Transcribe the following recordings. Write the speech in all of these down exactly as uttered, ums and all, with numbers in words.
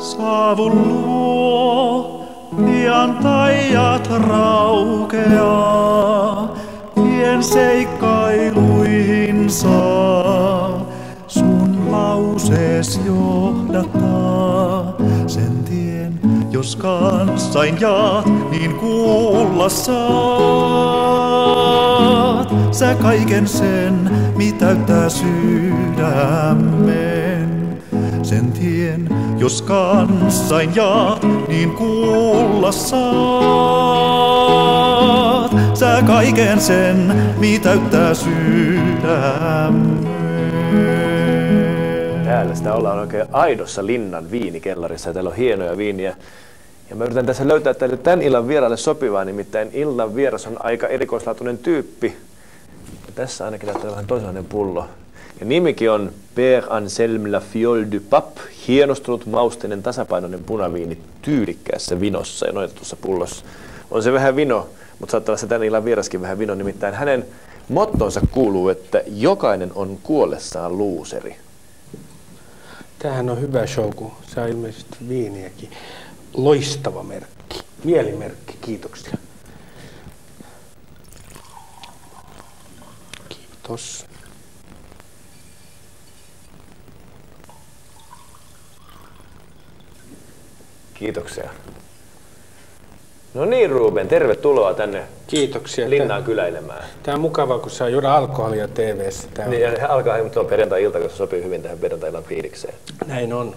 Saavun luo, pian taijat raukeaa, tien seikkailuihin saa. Sun lausees johdattaa sen tien, jos kanssain jaat, niin kuulla saat. Sä kaiken sen, mitäyttää sydämen. Sen tien, jos kanssain jaat, niin kuulla saat. Sä kaiken sen, mitäyttää sydämen. Täällä sitä ollaan oikein aidossa linnan viinikellarissa ja täällä on hienoja viiniä. Ja mä yritän tässä löytää teille tämän illan vieraille sopivaa, nimittäin illan vieras on aika erikoislaatuinen tyyppi. Ja tässä ainakin näyttää vähän toisenlainen pullo. Ja nimikin on Père Anselme La Fiole du Pape, hienostunut, mausteinen, tasapainoinen punaviini tyylikkäässä vinossa ja noitetussa pullossa. On se vähän vino, mutta saattaa olla se tämän illan vieraskin vähän vino, nimittäin hänen mottonsa kuuluu, että jokainen on kuollessaan luuseri. Tämähän on hyvä show, kun saa ilmeisesti viiniäkin. Loistava merkki, mielimerkki, kiitoksia. Kiitos. Kiitoksia. No niin, Ruben, tervetuloa tänne. Kiitoksia. Linnaan kyläilemään. Tämä on mukavaa, kun saa juoda alkoholia T V:ssä. Tämä niin, ja alkaa, mutta on perjantai-ilta, koska se sopii hyvin tähän perjantai-illan fiilikseen. Näin on.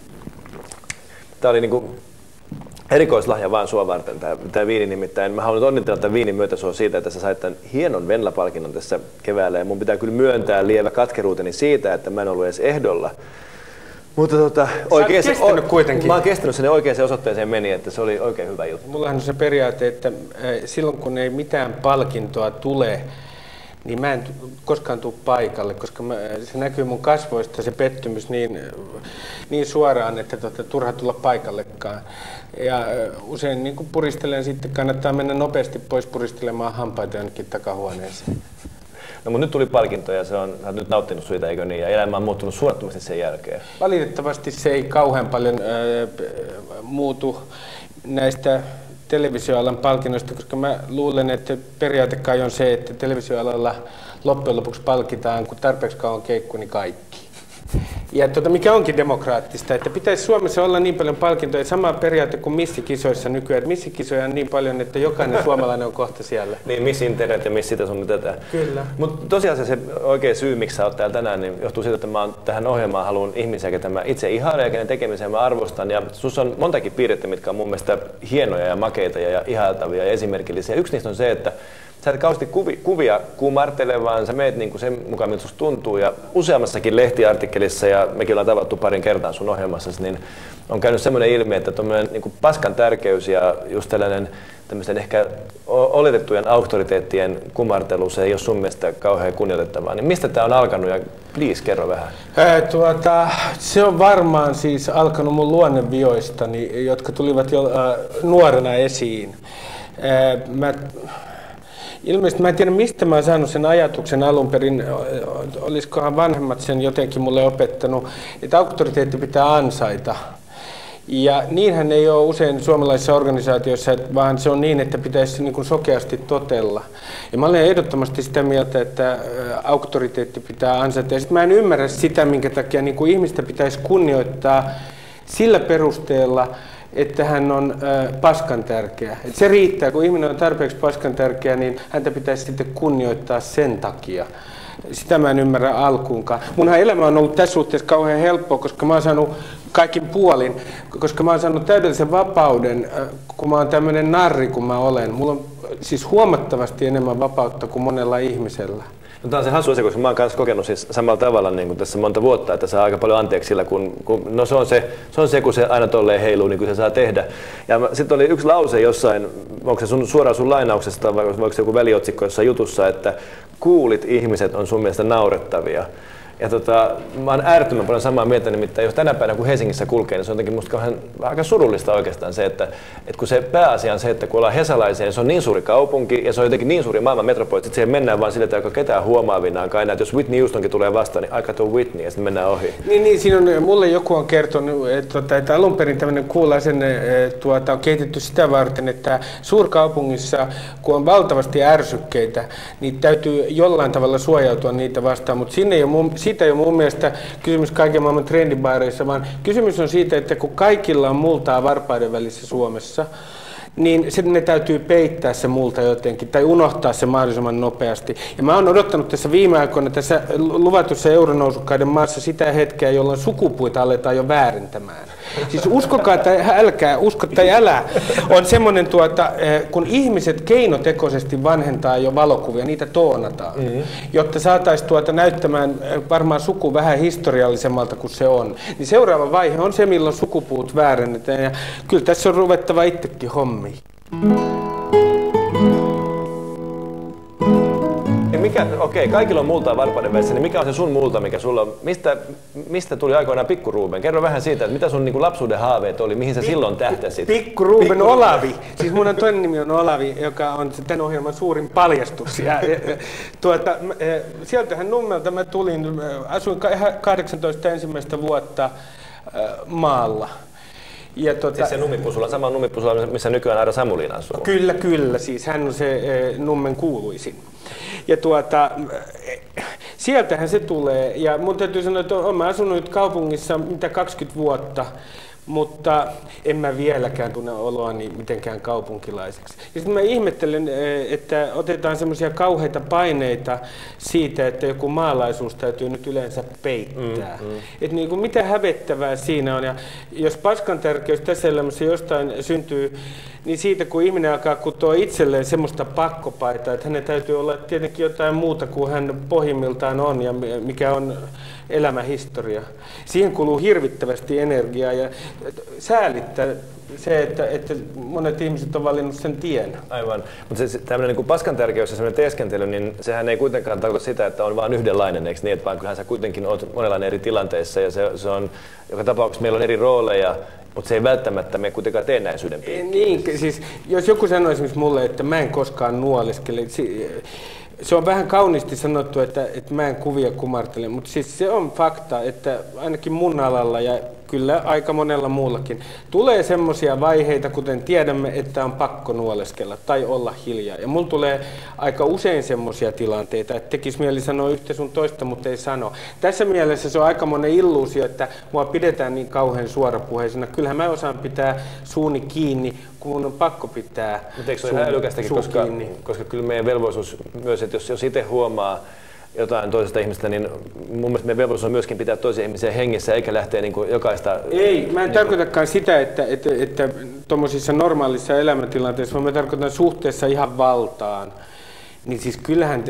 Tämä oli niinku erikoislahja vaan sua varten, tämä, tämä viini nimittäin. Mä haluan onnitella tämän viinin myötä sua siitä, että sä sait tämän hienon Venla-palkinnon tässä keväällä. Ja mun pitää kyllä myöntää lievä katkeruuteni siitä, että mä en ollut edes ehdolla. Mutta tota, oikein, kestänyt kuitenkin. Mä oon kestänyt sen oikeaan osoitteeseen meni, että se oli oikein hyvä juttu. Mullahan on se periaate, että silloin kun ei mitään palkintoa tule, niin mä en koskaan tule paikalle, koska mä, se näkyy mun kasvoista se pettymys niin, niin suoraan, että tota, turha tulla paikallekaan. Ja usein niin kun puristelen, sitten kannattaa mennä nopeasti pois puristelemaan hampaita jonnekin takahuoneeseen. No mutta nyt tuli palkinto ja se on, sä oot nyt nauttinut siitä, eikö niin? Ja elämä on muuttunut suunnattomasti sen jälkeen. Valitettavasti se ei kauhean paljon ää, muutu näistä televisioalan palkinnoista, koska mä luulen, että periaate kai on se, että televisioalalla loppujen lopuksi palkitaan, kun tarpeeksi kauan keikku, niin kaikki. Ja tuota, mikä onkin demokraattista, että pitäisi Suomessa olla niin paljon palkintoja, sama periaate kuin missikisoissa nykyään, että missikisoja on niin paljon, että jokainen suomalainen on kohta siellä. Niin, Miss Internet ja Miss sitä sun tätä. Kyllä. Mutta tosiaan se oikea syy, miksi sä oot täällä tänään, niin johtuu siitä, että mä oon tähän ohjelmaan haluan ihmisiä, ketä mä itse ihailen ja kenen tekemiseen mä arvostan. Ja sus on montakin piirrettä, mitkä on mun mielestä hienoja ja makeita ja ihailtavia ja esimerkillisiä. Yksi niistä on se, että sä et kauheasti kuvi, kuvia kumartele, vaan sä meet niinku sen mukaan, miltä susta tuntuu. Ja useammassakin lehtiartikkelissa, ja mekin ollaan tavattu parin kertaan sun ohjelmassasi, niin on käynyt semmoinen ilmi, että tommoinen niinku paskan tärkeys ja just tällainen tämmöisten ehkä oletettujen auktoriteettien kumartelu, se ei ole sun mielestä kauhean kunnioitettavaa. Niin mistä tää on alkanut ja please kerro vähän. Ää, tuota, se on varmaan siis alkanut mun luonnevioistani, jotka tulivat jo äh, nuorena esiin. Ää, mä, Ilmeisesti mä en tiedä, mistä mä oon saanut sen ajatuksen alun perin, olisikohan vanhemmat sen jotenkin mulle opettanut, että auktoriteetti pitää ansaita. Ja niinhän ei ole usein suomalaisissa organisaatioissa, vaan se on niin, että pitäisi niin kuin sokeasti totella. Ja mä olen ehdottomasti sitä mieltä, että auktoriteetti pitää ansaita. Ja sitten mä en ymmärrä sitä, minkä takia niin kuin ihmistä pitäisi kunnioittaa sillä perusteella, että hän on äh, paskan tärkeä. Et se riittää, kun ihminen on tarpeeksi paskan tärkeä, niin häntä pitäisi sitten kunnioittaa sen takia. Sitä mä en ymmärrä alkuunkaan. Munhan elämä on ollut tässä suhteessa kauhean helppoa, koska mä oon saanut kaikin puolin, koska mä oon saanut täydellisen vapauden, äh, kun mä oon tämmöinen narri kuin mä olen. Mulla on siis huomattavasti enemmän vapautta kuin monella ihmisellä. No, tämä on se hassu asia, koska mä oon myös kokenut siis samalla tavalla niin kuin tässä monta vuotta, että saa aika paljon anteeksi sillä, kun, kun no se on se, se on se, kun se aina tolleen heiluu, niin kuin se saa tehdä. Ja sitten oli yksi lause jossain, onko se sun, suoraan sun lainauksesta vai voiko se joku väliotsikko jossain jutussa, että kuulit ihmiset on sun mielestä naurettavia. Ja tota, mä oon äärettömän paljon samaa mieltä, nimittäin jos tänä päivänä kun Helsingissä kulkee, niin se on jotenkin musta kauhean, aika surullista oikeastaan se, että, että kun se pääasia on se, että kun ollaan hesalaisia, niin se on niin suuri kaupunki ja se on jotenkin niin suuri maailman metropoli, että siihen mennään vaan sillä, että ei ketään huomaavinaan kai näin, että jos Whitney Houstonkin tulee vastaan, niin aika tuo Whitney ja sitten mennään ohi. Niin, niin siinä on, mulle joku on kertonut, että, että alun perin tämmöinen kuulla-asenne tuota, on kehitetty sitä varten, että suurkaupungissa, kun on valtavasti ärsykkeitä, niin täytyy jollain tavalla suojautua niitä vastaan, mutta sinne ei ole mun, siitä ei ole mun mielestä kysymys kaiken maailman trendibaareissa, vaan kysymys on siitä, että kun kaikilla on multaa varpaiden välissä Suomessa, niin sitten ne täytyy peittää se multa jotenkin tai unohtaa se mahdollisimman nopeasti. Ja mä oon odottanut tässä viime aikoina tässä luvatussa euronousukaiden maassa sitä hetkeä, jolloin sukupuita aletaan jo väärentämään. Siis uskokaa tai älkää, usko tai älä, on semmoinen, tuota, kun ihmiset keinotekoisesti vanhentaa jo valokuvia, niitä toonataan, mm-hmm. jotta saataisiin tuota näyttämään varmaan suku vähän historiallisemmalta kuin se on. Niin seuraava vaihe on se, milloin sukupuut väärennetään, ja kyllä tässä on ruvettava itsekin hommiin. Mikä, okei, kaikilla on multaa varpaiden välissä, niin mikä on se sun multa, mikä sulla on? Mistä, mistä tuli aikoinaan Pikku Ruben? Kerro vähän siitä, että mitä sun niin kuin lapsuuden haaveet oli, mihin sä Pik- silloin tähtäsit? Pikku Ruben Pikku Olavi. Siis mun on toinen nimi on Olavi, joka on tämän ohjelman suurin paljastus. Ja, tuota, sieltähän Nummelta mä tulin, asuin kahdeksantoista ensimmäistä vuotta maalla. Ja tuota, siis se Numipusula, sama Numipusula, missä nykyään Aira Samuliina asuu. Kyllä, kyllä. Siis hän on se e, Nummen kuuluisin. Ja tuota, sieltähän se tulee. Ja mun täytyy sanoa, että olen asunut kaupungissa mitä kaksikymmentä vuotta, mutta en mä vieläkään tunne oloani mitenkään kaupunkilaiseksi. Ja sitten mä ihmettelen, että otetaan semmoisia kauheita paineita siitä, että joku maalaisuus täytyy nyt yleensä peittää. Mm, mm. Että niin kuin mitä hävettävää siinä on. Ja jos paskan tärkeys tässä elämässä jostain syntyy, niin siitä kun ihminen alkaa kutoa itselleen semmoista pakkopaitaa, että hänen täytyy olla tietenkin jotain muuta kuin hän pohjimmiltaan on ja mikä on elämähistoria. Siihen kuluu hirvittävästi energiaa ja säälittää se, että, että monet ihmiset on valinnut sen tien. Aivan. Mutta se, tämmöinen niin paskan tärkeys ja semmoinen teeskentely, niin sehän ei kuitenkaan tarkoita sitä, että on vain yhdenlainen, eikö niin? Että vaan kyllähän sä kuitenkin olet monenlainen eri tilanteissa ja se, se on, joka tapauksessa meillä on eri rooleja, mutta se ei välttämättä me kuitenkaan teennäisyyden piikkiin. Niin, siis jos joku sanoi esimerkiksi mulle, että mä en koskaan nuoleskele, se on vähän kauniisti sanottu, että, että mä en kuvia kumartele, mutta siis se on fakta, että ainakin mun alalla ja kyllä aika monella muullakin tulee semmoisia vaiheita, kuten tiedämme, että on pakko nuoleskella tai olla hiljaa. Ja mun tulee aika usein semmoisia tilanteita, että tekisi mieli sanoa yhtä sun toista, mutta ei sano. Tässä mielessä se on aika monen illuusio, että mua pidetään niin kauhean suorapuheisena. Kyllähän mä osaan pitää suuni kiinni, kun mun on pakko pitää Mutta eikö se ole ihan älykästäkin, koska, koska kyllä meidän velvollisuus myös, että jos, jos itse huomaa jotain toisesta ihmistä, niin mun mielestä meidän velvollisuus on myöskin pitää toisia ihmisiä hengissä, eikä lähteä niin kuin jokaista... Ei, mä en niin tarkoitakaan sitä, että, että, että tuommoisissa normaalissa elämäntilanteissa, vaan mä tarkoitan suhteessa ihan valtaan. Niin siis kyllähän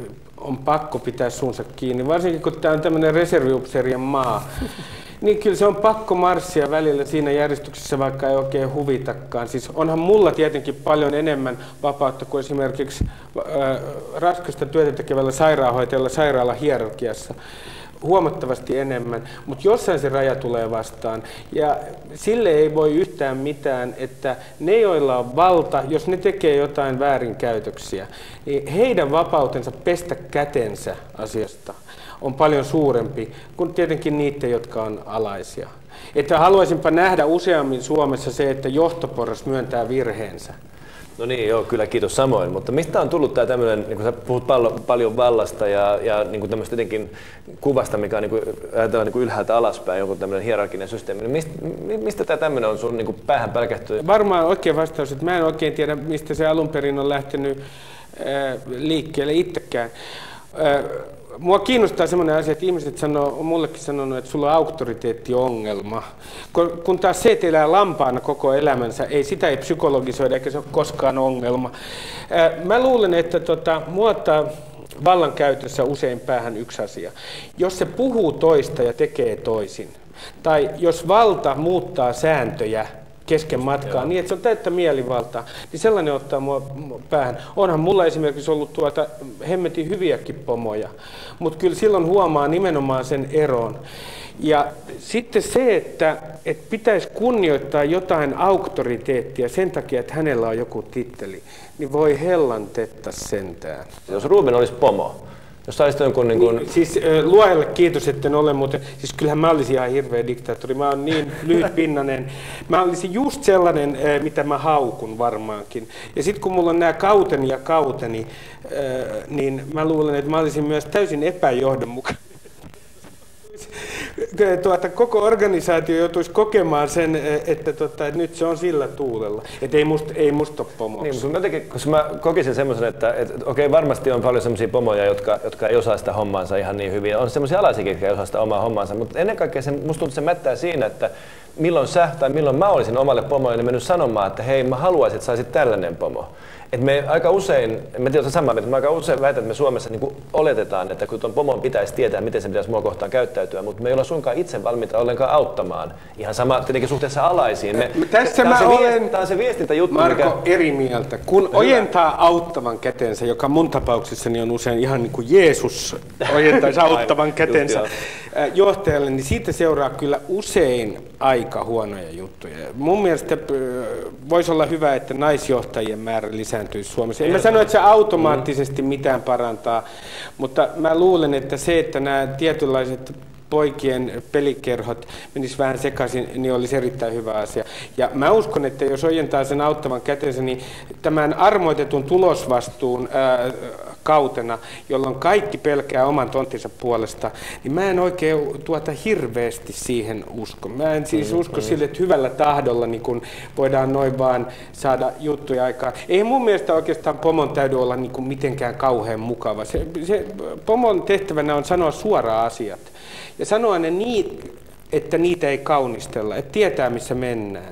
on pakko pitää suunsa kiinni, varsinkin kun tämä on tämmöinen reserviupseerien maa. Niin kyllä se on pakko marssia välillä siinä järjestyksessä, vaikka ei oikein huvitakaan. Siis onhan mulla tietenkin paljon enemmän vapautta kuin esimerkiksi äh, raskasta työtä tekevällä sairaanhoitajalla sairaalahierarkiassa. Huomattavasti enemmän, mutta jossain se raja tulee vastaan. Ja sille ei voi yhtään mitään, että ne, joilla on valta, jos ne tekee jotain väärinkäytöksiä, niin heidän vapautensa pestä kätensä asiasta on paljon suurempi kuin tietenkin niiden, jotka on alaisia. Että haluaisinpa nähdä useammin Suomessa se, että johtoporras myöntää virheensä. No niin, joo, kyllä kiitos samoin. Mutta mistä on tullut tämä tämmöinen, niin kuin sä puhut paljon, paljon vallasta ja, ja niin kuin tämmöistä jotenkin kuvasta, mikä on niin kuin, ajatellaan niin kuin ylhäältä alaspäin, joku tämmöinen hierarkinen systeemi. Niin mistä, mistä tämä tämmöinen on sun niin kuin päähän pälkähtynyt? Varmaan oikein vastaus, että mä en oikein tiedä, mistä se alun perin on lähtenyt äh, liikkeelle itsekään. Äh, Mua kiinnostaa semmoinen asia, että ihmiset sanoo, on mullekin sanonut, että sulla on auktoriteettiongelma. Kun taas se, että elää lampaana koko elämänsä, ei sitä ei psykologisoida eikä se ole koskaan ongelma. Mä luulen, että tota, mua ottaa vallankäytössä usein päähän yksi asia. Jos se puhuu toista ja tekee toisin, tai jos valta muuttaa sääntöjä kesken matkaa, niin että se on täyttä mielivaltaa, niin sellainen ottaa mua päähän. Onhan mulla esimerkiksi ollut tuota hemmetin hyviäkin pomoja, mutta kyllä silloin huomaa nimenomaan sen eron. Ja sitten se, että, että pitäisi kunnioittaa jotain auktoriteettia sen takia, että hänellä on joku titteli, niin voi hellantetta sentään. Jos Ruben olisi pomo, jos saisit jonkun niin kuin... Niin, siis luojalle kiitos, etten ole, mutta siis kyllähän mä olisin ihan hirveä diktaattori. Mä oon niin lyhytpinnainen. Mä olisin just sellainen, mitä mä haukun varmaankin. Ja sitten kun mulla on nämä kauteni ja kauteni, niin mä luulen, että mä olisin myös täysin epäjohdonmukainen. Tuota, koko organisaatio joutuisi kokemaan sen, että, tota, että nyt se on sillä tuulella. Että ei musta, ei musta ole pomoksi. Niin, mutta jotenkin, koska mä kokisin semmoisen, että, että okei, varmasti on paljon semmoisia pomoja, jotka, jotka ei osaa sitä hommaansa ihan niin hyvin. On semmoisia alaisiakin, jotka ei osaa sitä omaa hommaansa. Mutta ennen kaikkea se, musta tuntuu, että se mättää siinä, että milloin sä tai milloin mä olisin omalle pomoille mennyt sanomaan, että hei, mä haluaisin, että saisit tällainen pomo. Et me aika usein, en tiedä samaa, mutta me aika usein väitän, että me Suomessa niin kuin oletetaan, että kun tuon pomon pitäisi tietää, miten se pitäisi mua kohtaan käyttäytyä, mutta me ei olla suinkaan itse valmiita ollenkaan auttamaan. Ihan sama tietenkin suhteessa alaisiin. Me, Tässä mä se olen, tämä on se viestintäjuttu, Marko, mikä... eri mieltä. Kun hyvä. Ojentaa auttavan kätensä, joka mun tapauksessani on usein ihan niin kuin Jeesus ojentaisi auttavan kätensä johtajalle, niin siitä seuraa kyllä usein aika huonoja juttuja. Mun mielestä voisi olla hyvä, että naisjohtajien määrä lisääntyisi Suomessa. En mä sano, että se automaattisesti mitään parantaa, mutta mä luulen, että se, että nämä tietynlaiset poikien pelikerhot menis vähän sekaisin, niin olisi erittäin hyvä asia. Ja mä uskon, että jos ojentaa sen auttavan kätensä, niin tämän armoitetun tulosvastuun ää, kautena, jolloin kaikki pelkää oman tonttinsa puolesta, niin mä en oikein tuota hirveästi siihen usko. Mä en siis usko sille, että hyvällä tahdolla niin kun voidaan noin vaan saada juttuja aikaan. Ei mun mielestä oikeastaan pomon täydy olla niin kuin mitenkään kauhean mukava. Se, se, pomon tehtävänä on sanoa suoraan asiat. Ja sanoa ne niin, että niitä ei kaunistella, että tietää missä mennään.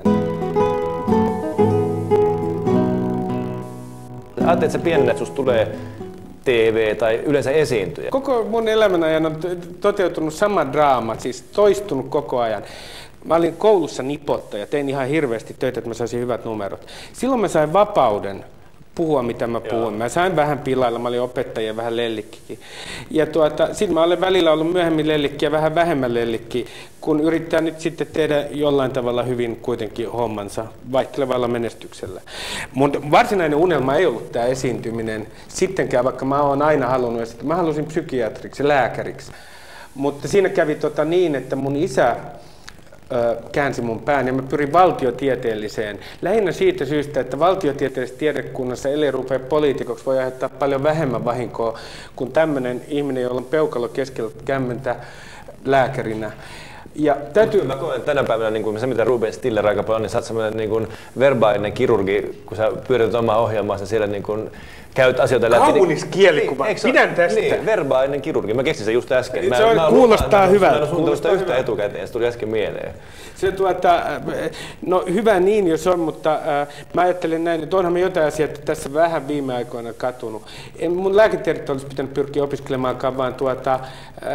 Ajattelet, että se pienenä, että susta tulee T V tai yleensä esiintyjä? Koko mun elämän ajan on toteutunut sama draama, siis toistunut koko ajan. Mä olin koulussa nipottaja, tein ihan hirveästi töitä, että mä saisin hyvät numerot. Silloin mä sain vapauden puhua, mitä mä puhun. Mä sain vähän pilailla, mä olin opettaja ja vähän lellikkikin. Ja tuota, sitten mä olen välillä ollut myöhemmin lellikki ja vähän vähemmän lellikki, kun yrittää nyt sitten tehdä jollain tavalla hyvin kuitenkin hommansa vaihtelevalla menestyksellä. Mun varsinainen unelma ei ollut tämä esiintyminen sittenkään, vaikka mä oon aina halunnut esittää. Mä halusin psykiatriksi, lääkäriksi. Mutta siinä kävi tota niin, että mun isä käänsi mun pään ja mä pyrin valtiotieteelliseen. Lähinnä siitä syystä, että valtiotieteellisessä tiedekunnassa, ellei rupea poliitikoksi, voi aiheuttaa paljon vähemmän vahinkoa kuin tämmöinen ihminen, jolla on peukalo keskellä kämmentä lääkärinä. Ja täytyy... Mä koen tänä päivänä niin kuin se, mitä Ruben Stiller aika paljon, niin sä oot semmoinen niin kuin verbaalinen kirurgi, kun sä pyörität omaa ohjelmaasi siellä niin kuin käyt asioita läpi. Kaunis kielikuva. Niin, pidän tästä. Niin, verbaalinen kirurgi. Mä keksin sen just äsken. Mä, se on, mä kuulostaa hyvältä. Mä en suunnitellut sitä yhtä etukäteen, se tuli äsken mieleen. Se, tuota, no hyvä niin jos on, mutta äh, mä ajattelen näin, että onhan me jotain asioita tässä vähän viime aikoina katunut. En mun lääketiedettä olisi pitänyt pyrkiä opiskelemaankaan, vaan tuota, äh,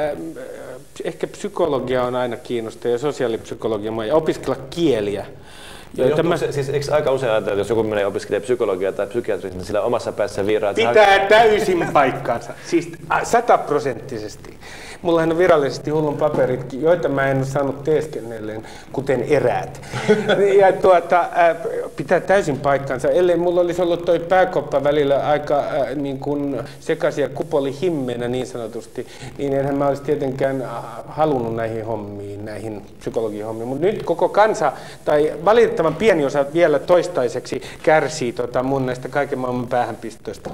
ehkä psykologia on aina kiinnostaa ja sosiaalipsykologia ja opiskella kieliä. Ja tämä... se, siis eikö aika usein ajatella, että jos joku menee opiskelemaan psykologiaa tai psykiatrista, niin sillä omassa päässä vieraat... Pitää ha... täysin paikkaansa, siis sataprosenttisesti. Mullahan on virallisesti hullun paperitkin, joita mä en ole saanut teeskennelleen, kuten eräät. Ja tuota, äh, pitää täysin paikkansa. Ellei mulla olisi ollut toi pääkoppa välillä aika äh, niin kuin sekaisia kupoli himmeenä niin sanotusti, niin enhän mä olisi tietenkään halunnut näihin hommiin, näihin psykologihommiin. Mutta nyt koko kansa, tai valitettavan pieni osa vielä toistaiseksi kärsii tota mun näistä kaiken maailman päähänpistoista.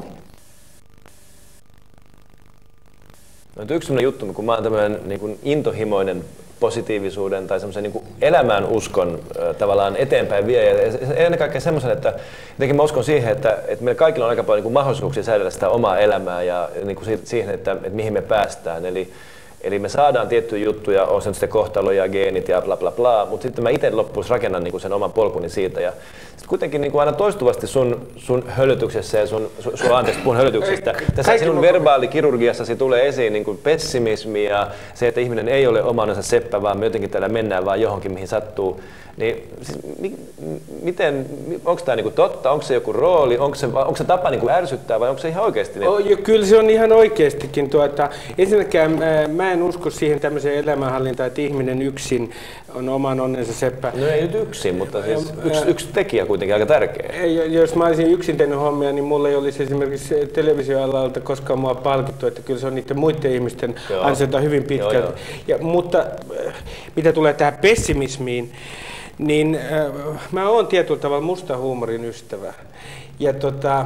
No, yksi sellainen juttu, kun mä oon tämmöinen niin kuin intohimoinen positiivisuuden tai semmoisen niin kuin elämään uskon äh, tavallaan eteenpäin vie. Ja ennen kaikkea semmoisen, että jotenkin mä uskon siihen, että, että meillä kaikilla on aika paljon niin kuin mahdollisuuksia säädellä sitä omaa elämää ja niin kuin siihen, että, että mihin me päästään. Eli Eli me saadaan tiettyjä juttuja, on sen sitten kohtaloja, geenit ja bla bla bla, mutta sitten mä itse loppuun rakennan niin kuin sen oman polkuni siitä. Ja sitten kuitenkin niin kuin aina toistuvasti sun, sun höllytyksessä ja sun, sun, sun anteeksi puhun höllytyksestä, tässä sinun verbaalikirurgiassasi tulee esiin niin kuin pessimismi ja se, että ihminen ei ole omanansa seppä, vaan me jotenkin täällä mennään vaan johonkin, mihin sattuu. Niin, siis, mi, miten, onko tämä niinku totta, onko se joku rooli, onko se, onko se tapa niinku ärsyttää vai onko se ihan oikeasti? Niin? Oh, jo, kyllä se on ihan oikeastikin. Tuota, ensinnäkään mä en usko siihen tämmöiseen elämänhallintaan, että ihminen yksin on oman onnensa seppä. No ei nyt yksin, mutta siis yksi, yksi tekijä kuitenkin aika tärkeä. Jos mä olisin yksin tehnyt hommia, niin mulla ei olisi esimerkiksi televisioalalta koskaan mua palkittu, että kyllä se on niiden muiden ihmisten ansiota hyvin pitkälti. Joo, joo. Ja, mutta mitä tulee tähän pessimismiin, niin äh, mä oon tietyllä tavalla musta huumorin ystävä. Ja tota,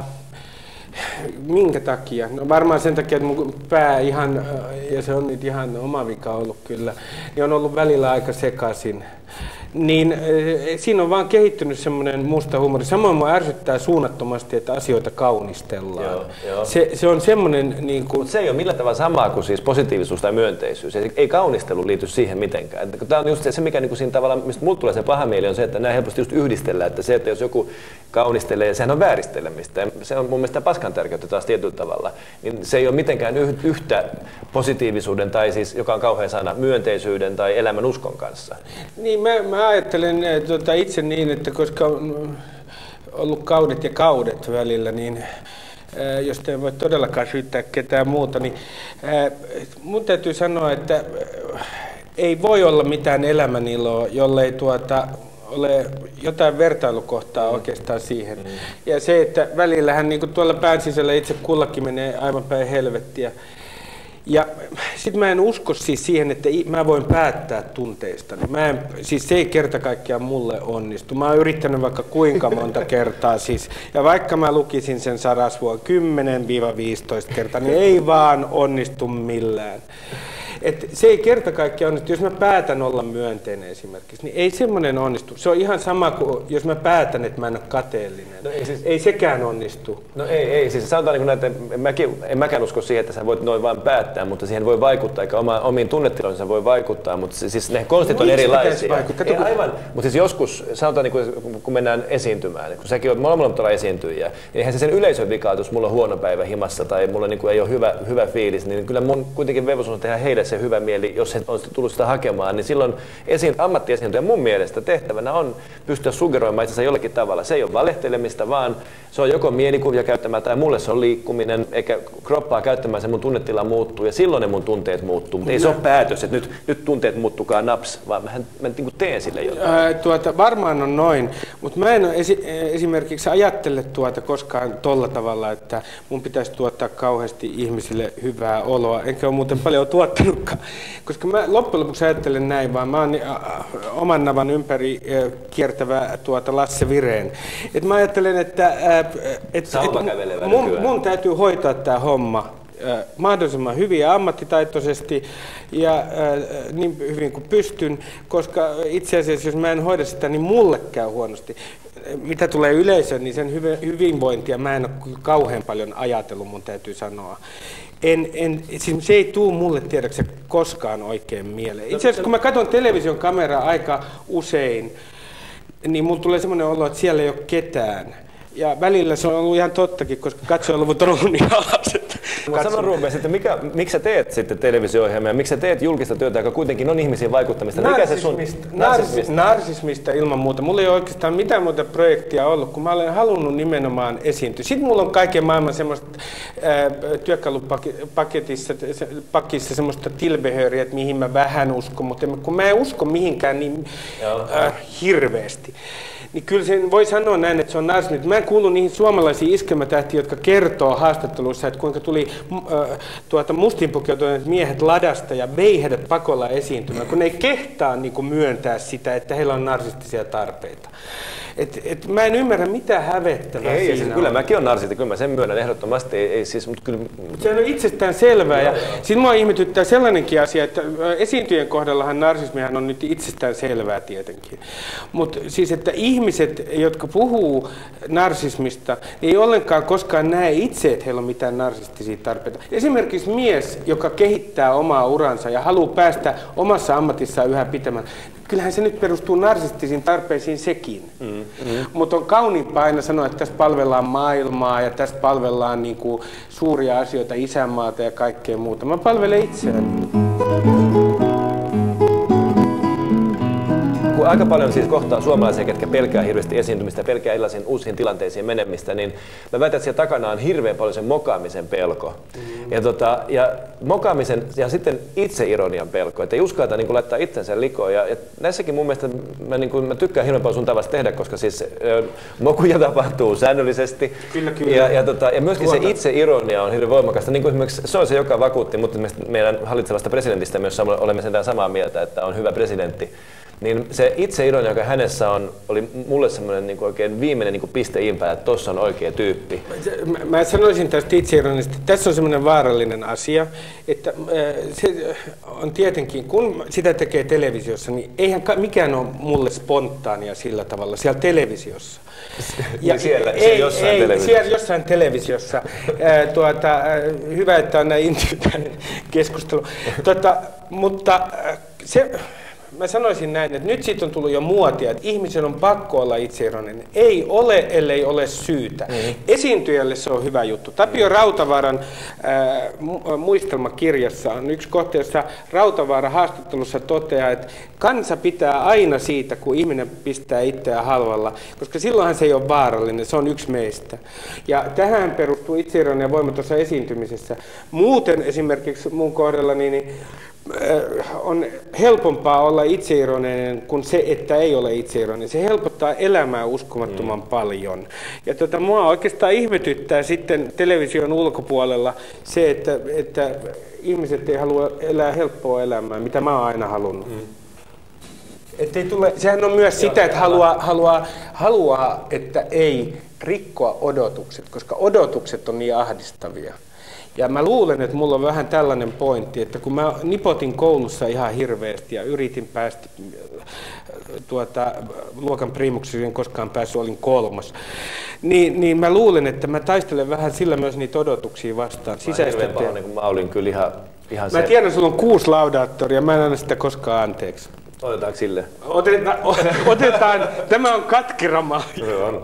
minkä takia? No varmaan sen takia, että mun pää ihan, ja se on nyt ihan oma vika ollut kyllä, niin on ollut välillä aika sekaisin. Niin äh, siinä on vaan kehittynyt semmoinen musta huumori. Samoin mua ärsyttää suunnattomasti, että asioita kaunistellaan. Joo, joo. Se, se on semmoinen niin kuin... Mut se ei ole millään tavalla samaa kuin siis positiivisuus tai myönteisyys. Ei kaunistelu liity siihen mitenkään. Tämä on just se, mikä niin kuin siinä tavalla, mistä mulle tulee se paha mieli, on se, että nämä helposti just yhdistellään. Että se, että jos joku kaunistelee, sehän on vääristelemistä. Ja se on mun mielestä paskan tärkeyttä taas tietyllä tavalla. Niin se ei ole mitenkään yhtä positiivisuuden tai siis, joka on kauhean sana, myönteisyyden tai elämän uskon kanssa. Niin, mä, mä ajattelen tuota, itse niin, että koska on ollut kaudet ja kaudet välillä, niin ää, jos te ei voi todellakaan syyttää ketään muuta, niin ää, mun täytyy sanoa, että ää, ei voi olla mitään elämäniloa, jollei tuota, ole jotain vertailukohtaa oikeastaan siihen. Mm. Ja se, että välillähän niin kuin tuolla pään sisällä itse kullakin menee aivan päin helvettiä. Ja sitten mä en usko siis siihen, että mä voin päättää tunteistani. Mä en, siis se ei kerta kaikkiaan mulle onnistu. Mä oon yrittänyt vaikka kuinka monta kertaa siis. Ja vaikka mä lukisin sen Sarasvuon kymmenen viisitoista kertaa, niin ei vaan onnistu millään. Et se ei kerta kaikkiaan onnistu. Jos mä päätän olla myönteinen esimerkiksi, niin ei semmoinen onnistu. Se on ihan sama kuin jos mä päätän, että mä en ole kateellinen. No ei, siis, ei sekään onnistu. No ei, ei. Siis sanotaan niin kuin näin, että mäkin, en mäkään usko siihen, että sä voit noin vain päättää, mutta siihen voi vaikuttaa, eikä oma, omiin tunnetiloihin voi vaikuttaa, mutta siis ne konstit no, on erilaisia. Ei, aivan, mutta siis joskus, sanotaan niin kuin, kun mennään esiintymään, kun säkin olet molemmat olla esiintyjiä, niin eihän se sen yleisön vika, jos mulla on huono päivä himassa tai mulla niin kuin ei ole hyvä, hyvä fiilis, niin kyllä mun kuitenkin velvollisuus on tehdä heille se hyvä mieli, jos he on tullut sitä hakemaan, niin silloin esiin, ammattiesiintyjä mun mielestä tehtävänä on pystyä suggeroimaan itsensä jollakin tavalla. Se ei ole valehtelemista, vaan se on joko mielikuvia käyttämään tai mulle se on liikkuminen, eikä kroppaa käyttämään se mun tunnetila muuttuu ja silloin ne mun tunteet muuttuu. Mutta ei se ole päätös, että nyt, nyt tunteet muuttukaa naps, vaan mä, mä niin teen sille jotain. Ää, tuota, varmaan on noin, mutta mä en ole esi- esimerkiksi ajattele tuota koskaan tolla tavalla, että mun pitäisi tuottaa kauheasti ihmisille hyvää oloa, enkä ole muuten paljon tuottanutkaan. Koska mä loppujen lopuksi ajattelen näin, vaan mä oon oman navan ympäri kiertävä tuota Lasse Vireen. Et mä ajattelen, että et, et mun, mun täytyy hoitaa tää homma mahdollisimman hyvin ja ammattitaitoisesti ja niin hyvin kuin pystyn, koska itse asiassa jos mä en hoida sitä, niin mulle käy huonosti. Mitä tulee yleisöön, niin sen hyvinvointia mä en ole kauhean paljon ajatellut, mun täytyy sanoa. En, en, siis se ei tule mulle tiedäksä koskaan oikein mieleen. Itse asiassa kun mä katson television kameraa aika usein, niin mulla tulee semmoinen olo, että siellä ei ole ketään. Ja välillä se on ollut ihan tottakin, koska katsojaluvut on ollut niin alhaiset. Sano Ruben, että mikä, miksi sä teet sitten televisio-ohjelmia, miksi sä teet julkista työtä, joka kuitenkin on ihmisiin vaikuttamista? Narsismista. Mikä se sun... Narsismista. Narsismista ilman muuta. Mulla ei ole oikeastaan mitään muuta projektia ollut, kun mä olen halunnut nimenomaan esiintyä. Sitten mulla on kaiken maailman semmoista äh, työkalupaketissa pakissa semmoista tilbehööriä, että mihin mä vähän uskon, mutta kun mä en usko mihinkään niin äh, hirveästi. Niin kyllä sen voi sanoa näin, että se on narsismi. Mä en kuulu niihin suomalaisiin iskelmätähtiin, jotka kertoo haastatteluissa, että kuinka tuli äh, tuota, mustinpukeutuneet miehet ladasta ja vei heidät pakolla esiintymään, kun ne ei kehtaa niin kuin myöntää sitä, että heillä on narsistisia tarpeita. Et, et mä en ymmärrä, mitä hävettävää ei, siinä siis on. kyllä mäkin olen narsisti, kyllä mä sen myönnän ehdottomasti. Ei, ei, siis, mutta kyllä... Sehän on itsestään selvää. Ja sitten mua ihmetyttää sellainenkin asia, että esiintyjien kohdallahan narsismihan on nyt itsestään selvää tietenkin. Mutta siis, että ihmiset, jotka puhuu narsismista, ei ollenkaan koskaan näe itse, että heillä on mitään narsistisia tarpeita. Esimerkiksi mies, joka kehittää omaa uransa ja haluaa päästä omassa ammatissaan yhä pitemmän. Kyllähän se nyt perustuu narsistisiin tarpeisiin sekin. Mm, mm. Mutta on kauniimpaa aina sanoa, että tässä palvellaan maailmaa ja tässä palvellaan niinku suuria asioita, isänmaata ja kaikkea muuta. Mä palvelen itseäni. Kun aika paljon siis kohtaa suomalaisia, ketkä pelkää hirveästi esiintymistä, pelkää erilaisiin uusiin tilanteisiin menemistä, niin mä väitän, että siellä takana on hirveän paljon sen mokaamisen pelko. Mm. Ja, tota, ja mokaamisen ja sitten itseironian pelko, että ei uskalleta niin kuin laittaa itsensä likoon. Ja, ja näissäkin mun mielestä mä, niin kuin, mä tykkään hirveän paljon sun tavasta tehdä, koska siis ö, mokuja tapahtuu säännöllisesti. Kyllä, kyllä. Ja, ja, tota, ja myöskin Tuota. se itseironia on hirveän voimakasta. Niin kuin esimerkiksi se on se, joka vakuutti, mutta meidän hallitsevasta presidentistä myös olemme sentään samaa mieltä, että on hyvä presidentti. Niin se itseironia, joka hänessä on, oli mulle semmoinen niin oikein viimeinen niin piste impää, että tossa on oikea tyyppi. Mä, mä sanoisin tästä itseironista, että tässä on semmoinen vaarallinen asia, että se on tietenkin, kun sitä tekee televisiossa, niin eihän mikään ole mulle spontaania sillä tavalla siellä televisiossa. Ja siellä, ei, siellä jossain ei, televisiossa. Siellä jossain televisiossa. Ää, tuota, hyvä, että on näin intiiminen keskustelu. Tuota, mutta se... Mä sanoisin näin, että nyt siitä on tullut jo muotia, että ihmisen on pakko olla itseironinen. Ei ole, ellei ole syytä. Mm-hmm. Esiintyjälle se on hyvä juttu. Tapio Rautavaaran äh, muistelmakirjassa on yksi kohta, jossa Rautavaara haastattelussa toteaa, että kansa pitää aina siitä, kun ihminen pistää itseään halvalla, koska silloinhan se ei ole vaarallinen, se on yksi meistä. Ja tähän perustuu itseironia voima tuossa esiintymisessä. Muuten esimerkiksi mun kohdalla niin on helpompaa olla itseironinen kuin se, että ei ole itseironinen. Se helpottaa elämää uskomattoman mm. paljon. Ja tota, mua oikeastaan ihmetyttää sitten television ulkopuolella se, että, että ihmiset ei halua elää helppoa elämää, mitä mä oon aina halunnut. Mm. Ettei tule, sehän on myös sitä, että haluaa, haluaa, haluaa, että ei rikkoa odotukset, koska odotukset on niin ahdistavia. Ja mä luulen, että mulla on vähän tällainen pointti, että kun mä nipotin koulussa ihan hirveästi ja yritin päästä tuota, luokan primukseen, en koskaan päässyt, olin kolmas, niin, niin mä luulen, että mä taistelen vähän sillä myös niitä odotuksia vastaan. Sisäistä pahoinen, kun mä olin kyllä ihan, ihan Mä se... tiedän, sulla on kuusi laudaattoria, mä en anna sitä koskaan anteeksi. Otetaanko sille? Otetaan, otetaan. Tämä on katkeramaa. Se on.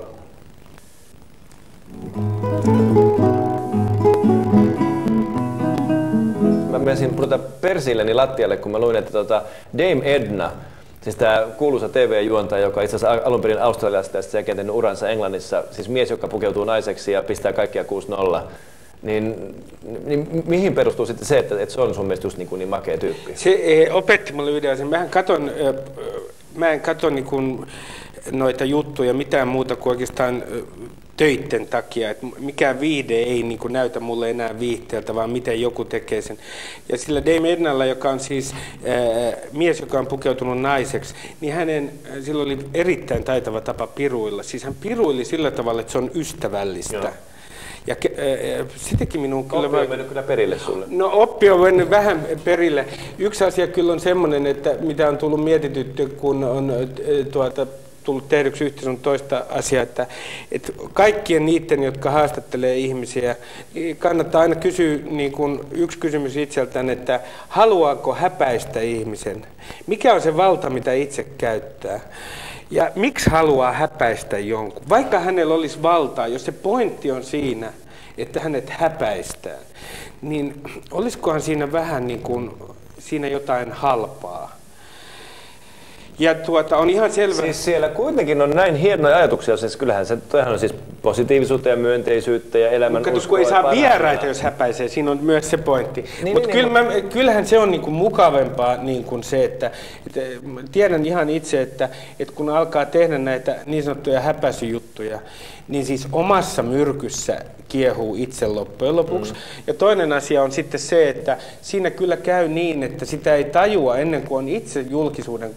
Mä menisin pudota persilleni lattialle, kun mä luin, että tota Dame Edna, siis tämä kuuluisa T V-juontaja, joka itse asiassa alun perin Australiasta ja sen jälkeen tehnyt uransa Englannissa, siis mies, joka pukeutuu naiseksi ja pistää kaikkia kuusi nolla, niin, niin mihin perustuu sitten se, että, että se on sun mielestä just niin, kuin niin makea tyyppi? Se eh, opetti mulle yhden asian. Mähän katon, äh, mä en katso niin kuin noita juttuja mitään muuta kuin oikeastaan töitten takia, että mikään viihde ei niin kuin näytä mulle enää viihteeltä, vaan miten joku tekee sen. Ja sillä Dame Ednalla, joka on siis ää, mies, joka on pukeutunut naiseksi, niin hänen, sillä oli erittäin taitava tapa piruilla. Siis hän piruili sillä tavalla, että se on ystävällistä. Joo. Ja äh, sitäkin minun kyllä... Oppi on mennyt kyllä perille sulle. No oppi on mennyt vähän perille. Yksi asia kyllä on semmoinen, että mitä on tullut mietitytty, kun on äh, tuota, tullut tehdyksi yhtä sun toista asiaa, että, että kaikkien niiden, jotka haastattelee ihmisiä, kannattaa aina kysyä niin kuin yksi kysymys itseltään, että haluaako häpäistä ihmisen? Mikä on se valta, mitä itse käyttää? Ja miksi haluaa häpäistä jonkun? Vaikka hänellä olisi valtaa, jos se pointti on siinä, että hänet häpäistään, niin olisikohan siinä vähän niin kuin, siinä jotain halpaa? Ja tuota, on ihan selvä. Siis siellä kuitenkin on näin hienoja ajatuksia, siis kyllähän se on siis positiivisuutta ja myönteisyyttä ja elämän uskoa. Mutta kun ei saa vieraita, jos häpäisee, siinä on myös se pointti. Niin, Mutta niin, kyllä niin, kyllähän se on niinku mukavempaa niin kuin se, että, että tiedän ihan itse, että, että kun alkaa tehdä näitä niin sanottuja häpäisyjuttuja, niin siis omassa myrkyssä kiehuu itse loppujen lopuksi. Mm. Ja toinen asia on sitten se, että siinä kyllä käy niin, että sitä ei tajua ennen kuin on itse julkisuuden kohteena.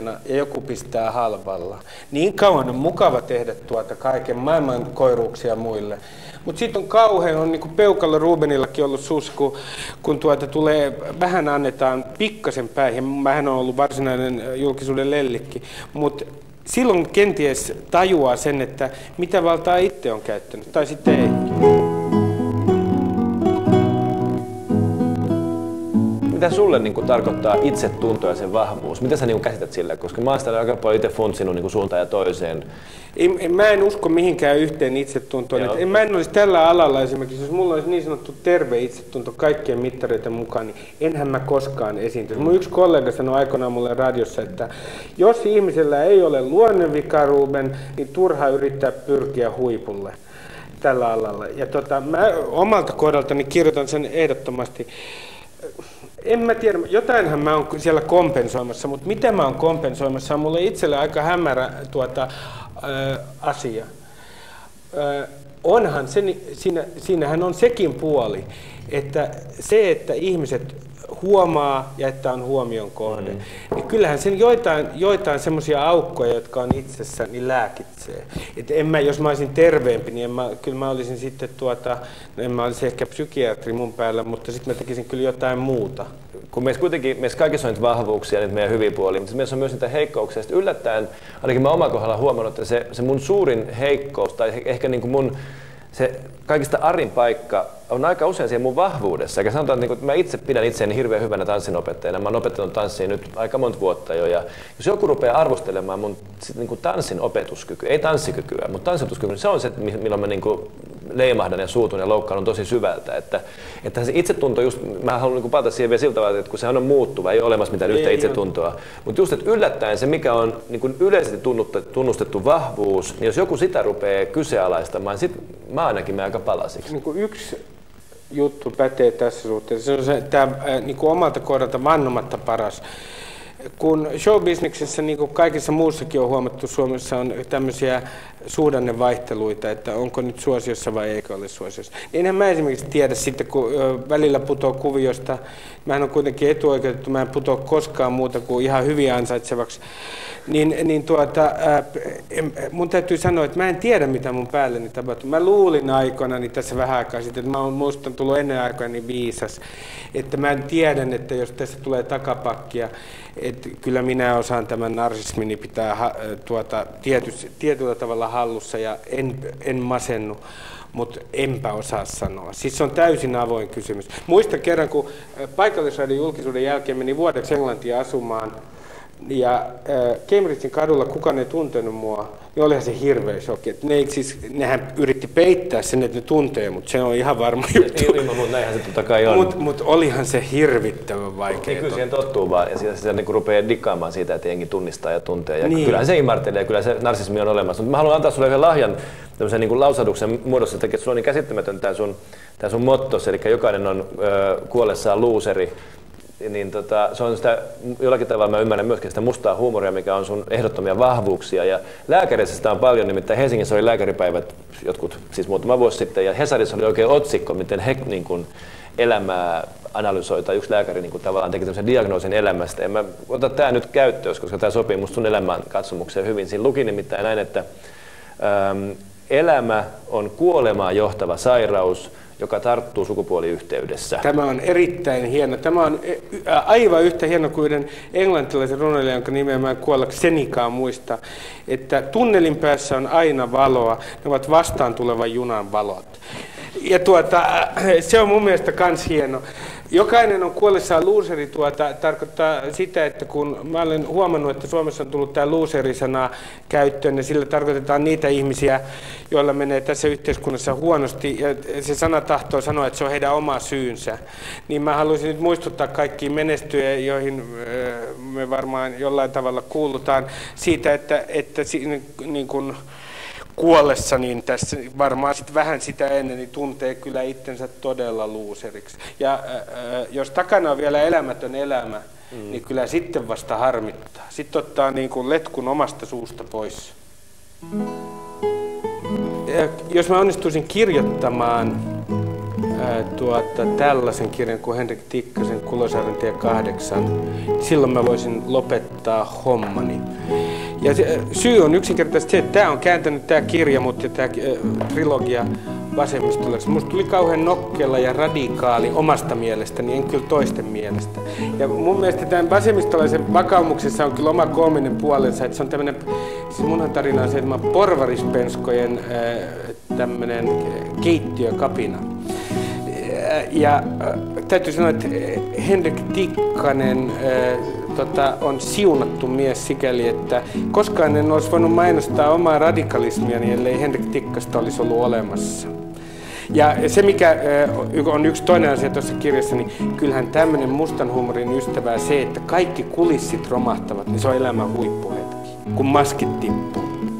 kalliina ja joku pistää halvalla. Niin kauan on mukava tehdä tuota kaiken maailman koiruuksia muille. Mutta sitten on kauhean, on niin kuin Peukalla Rubenillakin ollut suussa, kun, kun tuota tulee, vähän annetaan pikkasen päihin. Mähän on ollut varsinainen julkisuuden lellikki, mutta silloin kenties tajuaa sen, että mitä valtaa itse on käyttänyt, tai sitten ei. Mitä sulle niin kuin, tarkoittaa itsetunto ja sen vahvuus? Mitä sä niin kuin, käsität sillä? Koska mä oon sitä aika paljon itse funtsinut niin kuin, suuntaan ja toiseen. Ei, mä en usko mihinkään yhteen itsetuntoon. En, mä en olisi tällä alalla esimerkiksi, jos mulla olisi niin sanottu terve itsetunto kaikkien mittareiden mukaan, niin enhän mä koskaan esiintyisi. Mun yksi kollega sanoi aikoinaan mulle radiossa, että jos ihmisellä ei ole luonnevika, Ruben, niin turha yrittää pyrkiä huipulle tällä alalla. Ja tota, mä omalta kohdaltani kirjoitan sen ehdottomasti. En mä tiedä, jotainhan mä oon siellä kompensoimassa, mutta mitä mä oon kompensoimassa on mulle itselle aika hämärä tuota, ä, asia. Ä, onhan se, siinä, siinähän on sekin puoli, että se, että ihmiset huomaa ja että on huomion kohde, mm. niin kyllähän sen joitain, joitain semmoisia aukkoja, jotka on itsessä, niin lääkitsee. Et en mä, jos mä olisin terveempi, niin en mä, kyllä mä olisin sitten tuota, en mä olisi ehkä psykiatri mun päällä, mutta sitten mä tekisin kyllä jotain muuta. Kun meissä kuitenkin, meissä kaikissa on niitä vahvuuksia, niitä meidän hyviä puolia, mutta meissä on myös niitä heikkouksia. Sitten yllättäen, ainakin mä omalla kohdalla huomannut, että se, se mun suurin heikkous, tai ehkä niin kuin mun se kaikista arin paikka on aika usein siihen mun vahvuudessa. Eikä sanotaan, että mä itse pidän itseäni hirveän hyvänä tanssinopettajana. Mä oon opettanut tanssia nyt aika monta vuotta jo. Ja jos joku rupeaa arvostelemaan mun sit, niin kuin tanssin opetuskykyä, ei tanssikykyä, mutta tanssituuskykyä, niin se on se, milloin mä niin kuin leimahdan ja suutun ja loukkaannun tosi syvältä. Että, että se itsetunto, just, mä haluan niin kuin palata siihen vielä siltä tavalla, että kun sehän on muuttuva, ei ole olemassa mitään yhtä itsetuntoa. Mutta just, että yllättäen se, mikä on niin kuin yleisesti tunnustettu vahvuus, niin jos joku sitä rupeaa kyseenalaistamaan, sit mä ainakin menen aika palasiksi. Niin kuin yksi juttu pätee tässä suhteessa. Se on se, tämä niin kuin omalta kohdalta vannomatta paras. Kun showbisneksessä, niin kuin kaikessa muussakin on huomattu, Suomessa on tämmöisiä suhdannevaihteluita, että onko nyt suosiossa vai eikö ole suosiossa. Enhän mä esimerkiksi tiedä sitten, kun välillä putoo kuviosta, mähän on kuitenkin etuoikeutettu, mä en putoa koskaan muuta kuin ihan hyvin ansaitsevaksi, niin, niin tuota, ää, mun täytyy sanoa, että mä en tiedä, mitä mun päälleni tapahtuu. Mä luulin aikoinani tässä vähän aikaa sitten, että mä oon musta tullut ennen aikoina viisas, että mä en tiedän, että jos tässä tulee takapakkia, että kyllä minä osaan tämän narsismini pitää ha, tuota, tietysti, tietyllä tavalla hallussa ja en, en masennu, mutta enpä osaa sanoa. Siis se on täysin avoin kysymys. Muistan kerran, kun paikallisradion julkisuuden jälkeen meni vuodeksi Englantiin asumaan, ja äh, Cambridgein kadulla kukaan ei tuntenut mua, niin olihan se hirveä shokki. Et ne, siis, nehän yritti peittää sen, että ne tuntee, mutta se on ihan varma juttu. Ilman, mutta näinhän se totta kai on. Mutta mut olihan se hirvittävän vaikea. Niin kyllä siihen tottuu vaan, ja sitten se niinku rupeaa dikkaamaan siitä, että jengi tunnistaa ja tuntee. Ja niin. Kyllähän se imartelee, kyllä se narsismi on olemassa. Mutta mä haluan antaa sulle yhden lahjan tämmöisen niinku lausahduksen muodossa, että sulla on niin käsittämätön tämä sun, tää sun mottos, eli jokainen on ö, kuollessaan luuseri. Niin tota, se on sitä, jollakin tavalla mä ymmärrän myöskin sitä mustaa huumoria, mikä on sun ehdottomia vahvuuksia. Ja lääkärissä sitä on paljon, nimittäin Helsingissä oli lääkäripäivät jotkut, siis muutama vuosi sitten, ja Hesarissa oli oikein otsikko, miten he niin kuin, elämää analysoi, tai yksi lääkäri niin kuin, tavallaan teki tämmöisen diagnoosin elämästä. Ja mä otan tää nyt käyttöön, koska tämä sopii musta sun elämän katsomukseen hyvin. Siinä luki nimittäin näin, että äm, elämä on kuolemaan johtava sairaus, joka tarttuu sukupuoliyhteydessä. Tämä on erittäin hieno. Tämä on aivan yhtä hieno kuin yhden englantilaisen runoilijan, jonka nimeä mä en kuollaksi senikaan muista, että tunnelin päässä on aina valoa, ne ovat vastaan tulevan junan valot. Ja tuota, se on mun mielestä kans hieno. Jokainen on kuollessaan luuseri, tuota, tarkoittaa sitä, että kun mä olen huomannut, että Suomessa on tullut tämä luuseri-sana käyttöön, ja sillä tarkoitetaan niitä ihmisiä, joilla menee tässä yhteiskunnassa huonosti, ja se sana tahtoo sanoa, että se on heidän oma syynsä. Niin mä haluaisin nyt muistuttaa kaikkiin menestyjä, joihin me varmaan jollain tavalla kuulutaan, siitä, että, että niin kun kuollessa, niin tässä varmaan sit vähän sitä ennen niin tuntee kyllä itsensä todella luuseriksi. Ja äh, jos takana on vielä elämätön elämä, mm. niin kyllä sitten vasta harmittaa. Sitten ottaa niin kuin letkun omasta suusta pois. Ja jos mä onnistuisin kirjoittamaan ää, tuota, tällaisen kirjan kuin Henrik Tikkasen Kulosaaren tie kahdeksan, silloin mä voisin lopettaa hommani. Ja se, syy on yksinkertaisesti se, että tämä on kääntänyt tämä kirja mut ja tämä äh, trilogia vasemmistolaiseksi. Musta tuli kauhean nokkela ja radikaali omasta mielestäni, en kyllä toisten mielestä. Ja mun mielestä tämän vasemmistolaisen vakaumuksessa on kyllä oma koominen puolensa, että se on tämmöinen, siis mun tarina on se, että mä oon porvarispenskojen äh, tämmöinen keittiökapina. Ja äh, täytyy sanoa, että Henrik Tikkanen äh, tota, on siunattu mies sikäli, että koskaan en olisi voinut mainostaa omaa radikalismiani, ellei Henrik Tikkasta olisi ollut olemassa. Ja se, mikä äh, on yksi toinen asia tuossa kirjassa, niin kyllähän tämmöinen mustan huumorin ystävää se, että kaikki kulissit romahtavat, niin se on elämän huippuhetki, kun maskit tippuu.